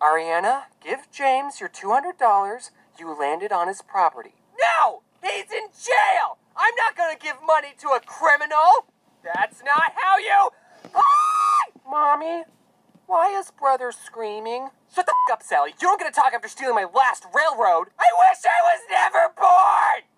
Ariana, give James your $200. You landed on his property. No! He's in jail! I'm not gonna give money to a criminal! That's not how you... Mommy, why is brother screaming? Shut the f*** up, Sally. You don't get to talk after stealing my last railroad. I wish I was never born!